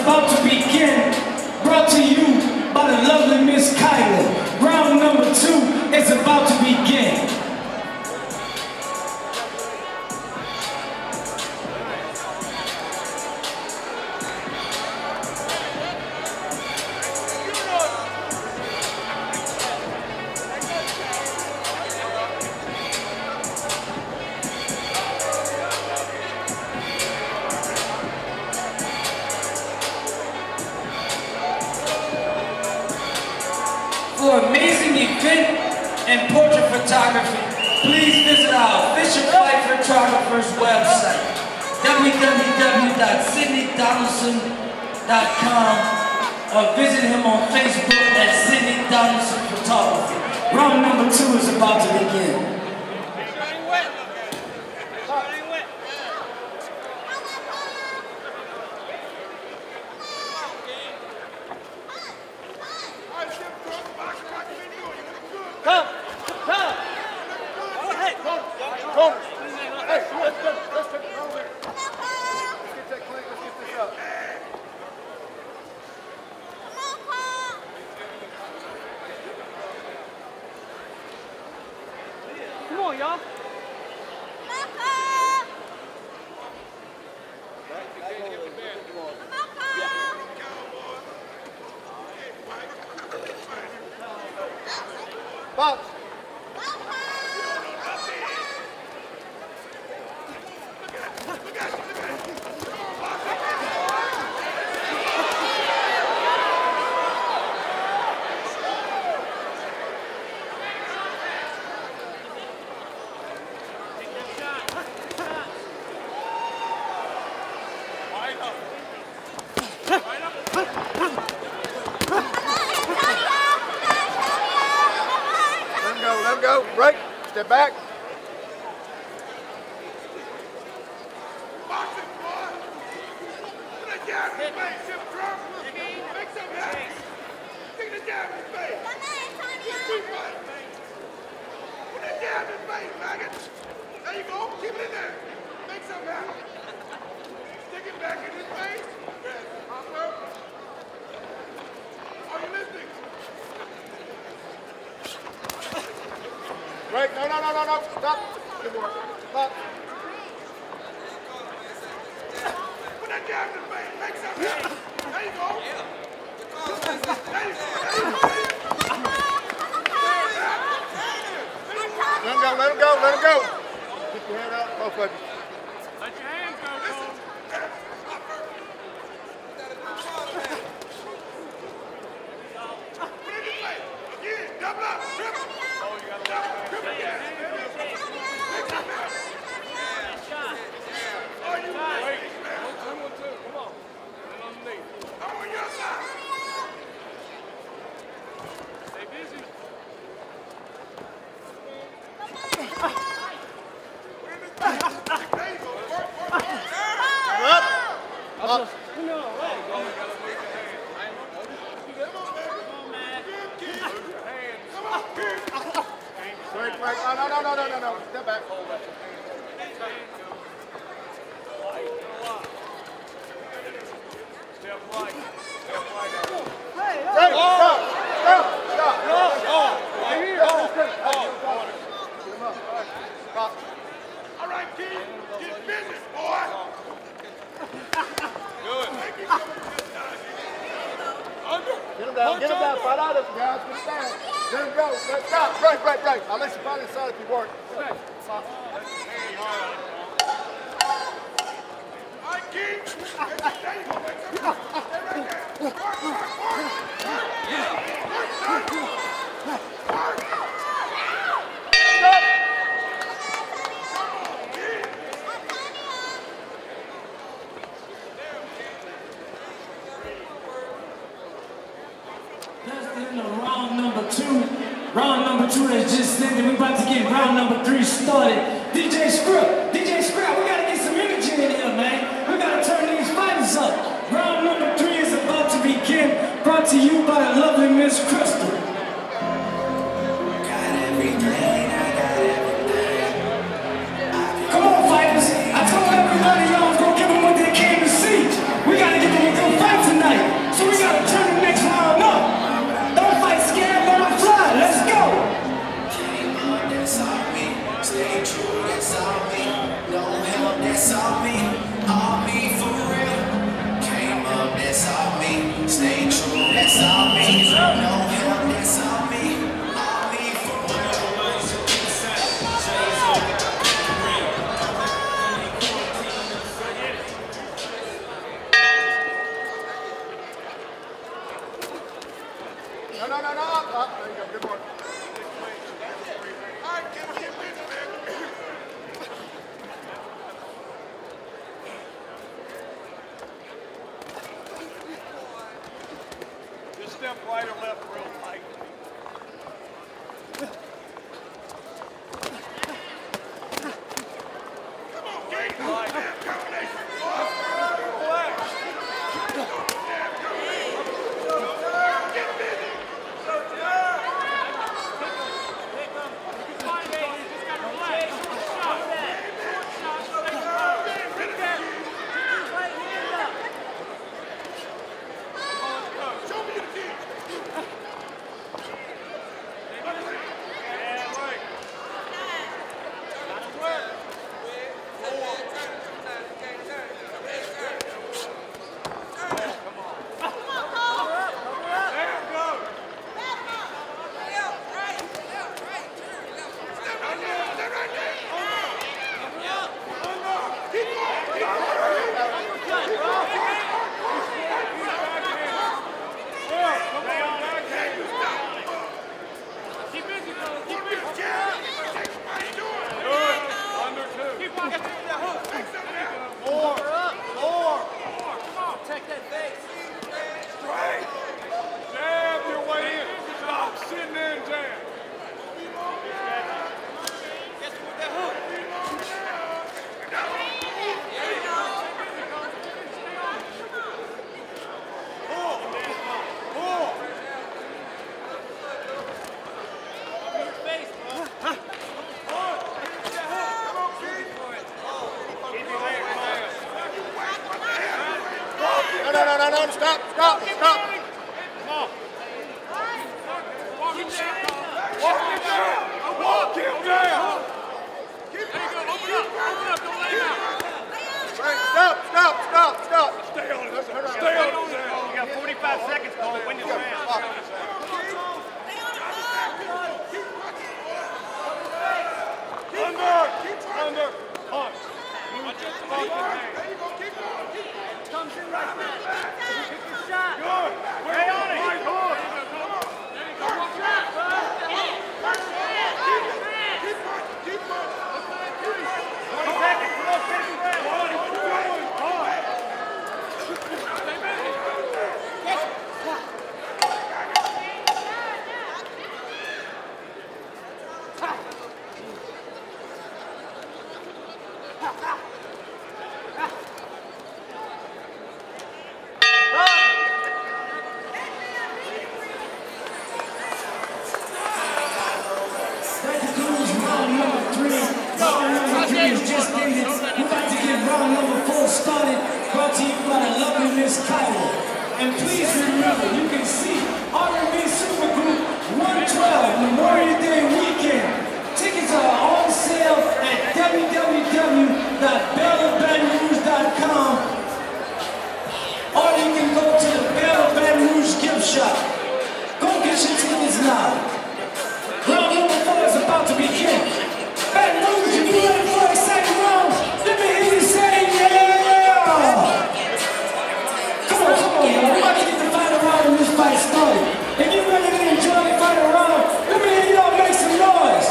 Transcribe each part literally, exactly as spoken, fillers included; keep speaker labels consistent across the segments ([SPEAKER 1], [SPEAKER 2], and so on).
[SPEAKER 1] about to begin. Brought to you by the lovely Miss Kyla. Round number two is about to begin. For amazing event and portrait photography, please visit our official flight photographer's website, w w w dot sydney donaldson dot com, or visit him on Facebook at Sydney Donaldson Photography. Round number two is about to begin.
[SPEAKER 2] Come! Come! Go ahead! Come! Come! Hey, let's go! Let's take it over. Let's get that clean. Let's get this up. Come on, y'all. Box. Let him go. Break. Step back. Boxing, boy. Put a jab in his face, Chip Trump. Make some happen. Take the jab in his face. Put a jab in his face, maggot. There you go. Keep it in there. Make something happen. Stick it back in his face. Crumpler. Are you listening? Right, no, no, no, no, no, stop. Good work. Stop. Put that jab in the face. Make something happen. There you go. There you go. There you go. Let him go, let him go, let him go. Keep your hand out, both of you. Let your hands go, Cole. Put it in his face. Again, double up, triple. Oh, you got to double up. Triple again. Make something happen. Are you ready, man? One, one, two. Come on. And underneath. I'm on your side. Stay busy. There you go. Work, work, work. Up. Up. No way. Oh, we got to move your hands. Come on, baby. Come on, man. Good kid. Move your hands. Come on, kid. Break, break. Oh, no, no, no, no, no, no. Step back. Hold that. Step right. Step right. Hey, hey. Stop. Stop. Stop. Oh, right here. Oh, oh. Get him up. All right. Stop. All right, kid. Get business, boy. Good. Get him down. Get him down. Fight out of him, guys. Get him down. Let him go. Let's stop. Break, break, break. I'll let you find inside if you work. Okay. Stop. All right, kid. There you go. Make some room. Stay right there. Work, work, work. Work, son. Work. Stop.
[SPEAKER 1] That's the end of round number two. Round number two that's just ended. We about to get round number three started. D J Scrap, D J Scrap, we gotta get some energy in here, man. We gotta turn these fighters up. Round number three is about to begin. Brought to you by the lovely Miss Crystal. Come on, fighters. I told everybody y'all was gonna give them what they came to see. We gotta give them a good fight tonight.
[SPEAKER 2] right or left real tight. Come on, Kate. Right.
[SPEAKER 3] Stop, stop, stop.
[SPEAKER 2] Come on. Walk him down. Walk him down. Walk him down. There you go. Open up. Open up. Don't lay down.
[SPEAKER 3] Right, stop, stop, stop, stop.
[SPEAKER 2] Stay on it. Stay on it. You got forty-five seconds, Cole. Win this round. Under. Under. Punch. Punch your fucking hand. There you go. Keep going. Keep going. Comes in like that. Shot. Good. Stay on it. Right hook. There you go. Watch out. Keep punching. Keep punching. twenty seconds. Come on. Finish the round. What are you doing? Stay busy.
[SPEAKER 1] And please remember, you can see R and B Supergroup one twelve Memorial Day weekend. Tickets are on sale at w w w dot belle baton rouge dot com, or you can go to the Belle Baton Rouge gift shop. Go get your tickets now. Round number four is about to begin. Baton Rouge, if you're ready for a second round, let me hear you say yeah! We're about to get the fight around when this fight started. If you're ready to enjoy the fight around, let me hear y'all make some noise.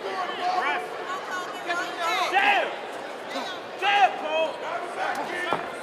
[SPEAKER 2] Damn! Damn, Cole!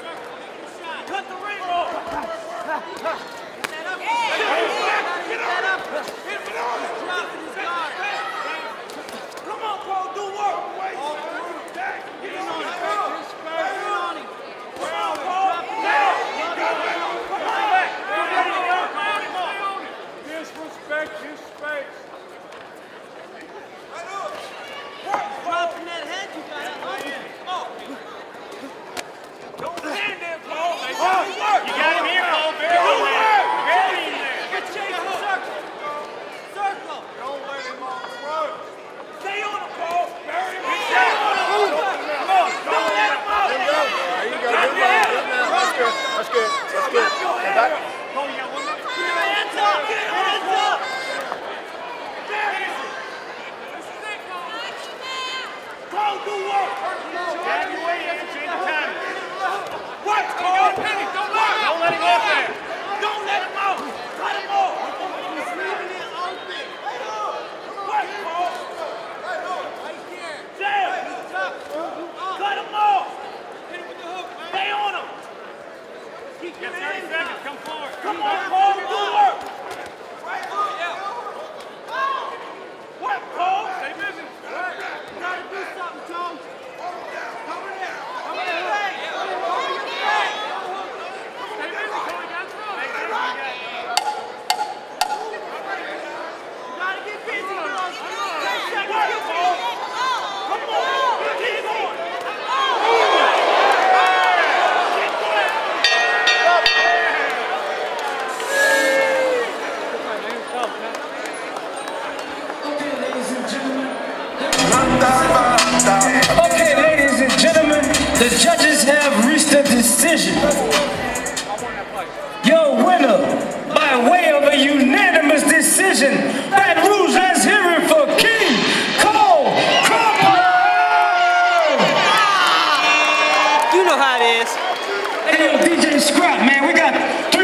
[SPEAKER 1] Okay, ladies and gentlemen, the judges have reached a decision. Your winner, by way of a unanimous decision, Baton Rouge, let's hear it for King Cole Crumpler!
[SPEAKER 4] You know how it is.
[SPEAKER 1] Hey, yo, D J Scrap, man, we got